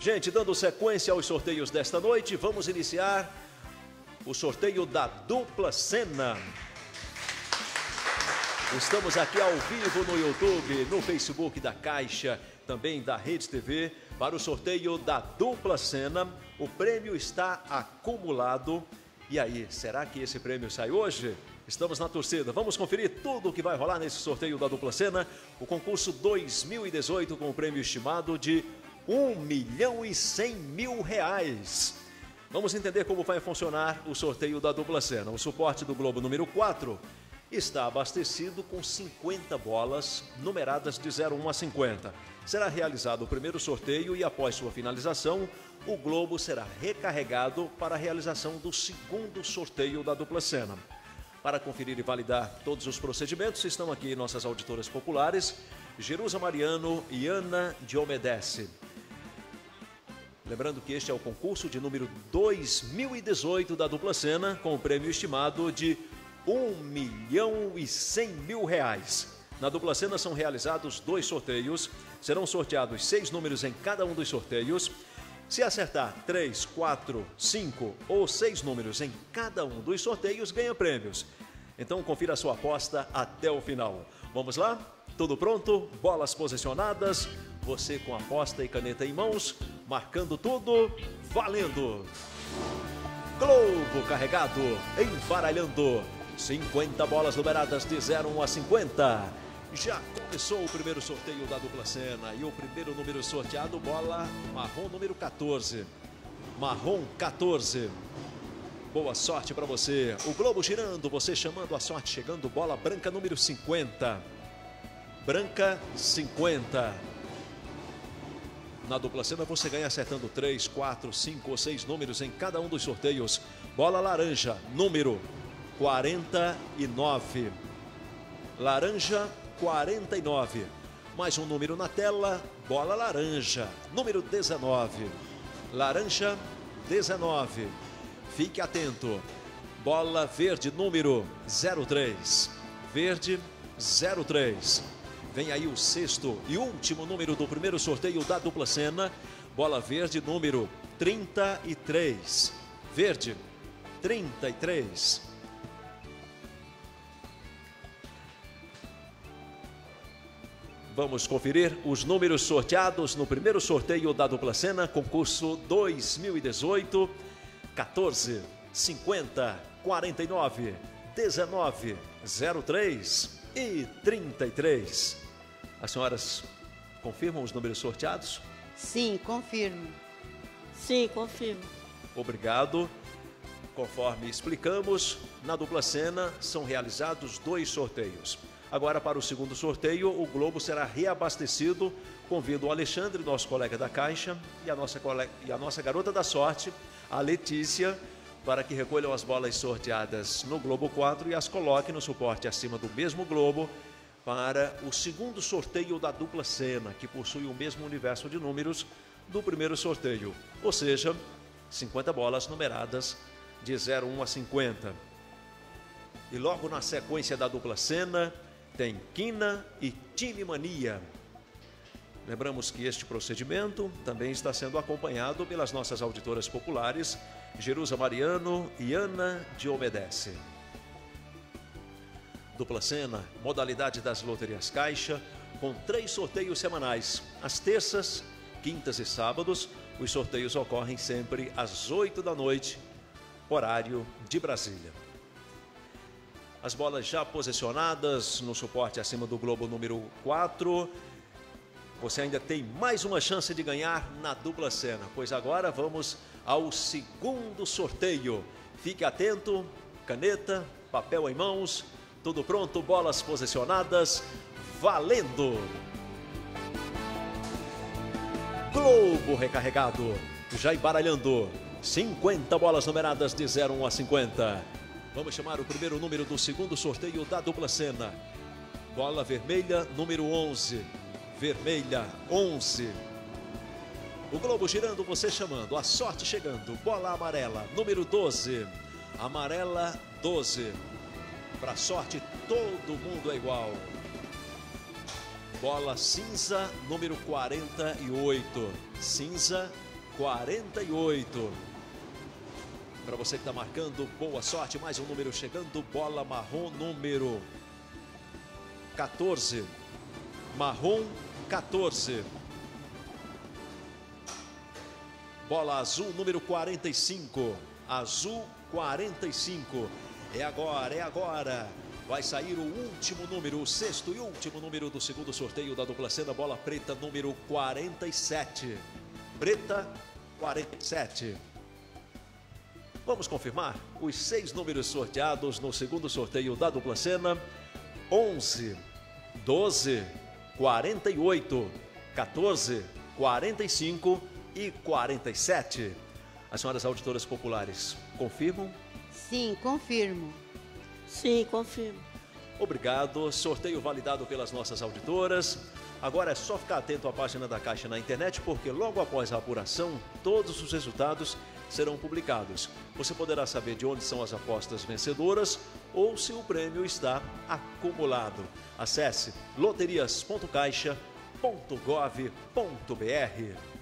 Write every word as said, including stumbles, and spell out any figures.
Gente, dando sequência aos sorteios desta noite, vamos iniciar o sorteio da dupla Sena. Estamos aqui ao vivo no YouTube, no Facebook da Caixa, também da Rede T V, para o sorteio da dupla Sena. O prêmio está acumulado. E aí, será que esse prêmio sai hoje? Estamos na torcida. Vamos conferir tudo o que vai rolar nesse sorteio da dupla Sena. O concurso dois mil e dezoito com o prêmio estimado de um milhão e cem mil reais. Vamos entender como vai funcionar o sorteio da dupla Sena. O suporte do Globo número quatro está abastecido com cinquenta bolas numeradas de zero um a cinquenta. Será realizado o primeiro sorteio e após sua finalização, o Globo será recarregado para a realização do segundo sorteio da dupla Sena. Para conferir e validar todos os procedimentos, estão aqui nossas auditoras populares, Jerusa Mariano e Ana Diomedesse. Lembrando que este é o concurso de número dois mil e dezoito da dupla Sena, com o prêmio estimado de um milhão e cem mil reais. Na dupla Sena são realizados dois sorteios, serão sorteados seis números em cada um dos sorteios. Se acertar três, quatro, cinco ou seis números em cada um dos sorteios, ganha prêmios. Então confira a sua aposta até o final. Vamos lá? Tudo pronto? Bolas posicionadas? Você com aposta e caneta em mãos, marcando tudo, valendo! Globo carregado, embaralhando. cinquenta bolas numeradas de zero um a cinquenta. Já começou o primeiro sorteio da dupla Sena e o primeiro número sorteado, bola marrom número quatorze. Marrom quatorze. Boa sorte para você. O Globo girando, você chamando a sorte, chegando, bola branca número cinquenta. Branca cinquenta. Na dupla Sena você ganha acertando três, quatro, cinco ou seis números em cada um dos sorteios. Bola laranja, número quarenta e nove. Laranja quarenta e nove. Mais um número na tela, bola laranja, número dezenove. Laranja dezenove. Fique atento. Bola verde, número zero três. Verde zero três. Vem aí o sexto e último número do primeiro sorteio da dupla Sena. Bola verde, número trinta e três. Verde trinta e três. Vamos conferir os números sorteados no primeiro sorteio da dupla Sena, concurso dois mil e dezoito, quatorze, cinquenta, quarenta e nove, dezenove, zero três e trinta e três. As senhoras confirmam os números sorteados? Sim, confirmo. Sim, confirmo. Obrigado. Conforme explicamos, na dupla Sena são realizados dois sorteios. Agora, para o segundo sorteio, o Globo será reabastecido. Convido o Alexandre, nosso colega da Caixa, e a nossa, colega, e a nossa garota da sorte, a Letícia, para que recolham as bolas sorteadas no Globo quatro e as coloquem no suporte acima do mesmo Globo para o segundo sorteio da dupla Sena, que possui o mesmo universo de números do primeiro sorteio, ou seja, cinquenta bolas numeradas de zero um a cinquenta. E logo na sequência da dupla Sena, tem Quina e Time Mania. Lembramos que este procedimento também está sendo acompanhado pelas nossas auditoras populares, Jerusa Mariano e Ana Diomedesse. Dupla Sena, modalidade das loterias Caixa, com três sorteios semanais. Às terças, quintas e sábados, os sorteios ocorrem sempre às oito da noite, horário de Brasília. As bolas já posicionadas no suporte acima do Globo número quatro. Você ainda tem mais uma chance de ganhar na dupla Sena, pois agora vamos ao segundo sorteio. Fique atento, caneta, papel em mãos, tudo pronto, bolas posicionadas, valendo! Globo recarregado, já embaralhando, cinquenta bolas numeradas de zero um a cinquenta. Vamos chamar o primeiro número do segundo sorteio da dupla Sena. Bola vermelha, número onze. Vermelha, onze. O Globo girando, você chamando. A sorte chegando. Bola amarela, número doze. Amarela, doze. Para sorte, todo mundo é igual. Bola cinza, número quarenta e oito. Cinza, quarenta e oito. Para você que está marcando, boa sorte. Mais um número chegando. Bola marrom, número quatorze. Marrom, quatorze. Bola azul, número quarenta e cinco. Azul, quarenta e cinco. É agora, é agora. Vai sair o último número, o sexto e último número do segundo sorteio da dupla cena. Bola preta, número quarenta e sete. Preta, quarenta e sete. Vamos confirmar os seis números sorteados no segundo sorteio da dupla cena: onze, doze, quarenta e oito, quatorze, quarenta e cinco e quarenta e sete. As senhoras auditoras populares confirmam? Sim, confirmo. Sim, confirmo. Obrigado. Sorteio validado pelas nossas auditoras. Agora é só ficar atento à página da Caixa na internet, porque logo após a apuração, todos os resultados serão publicados. Você poderá saber de onde são as apostas vencedoras ou se o prêmio está acumulado. Acesse loterias ponto caixa ponto gov ponto br.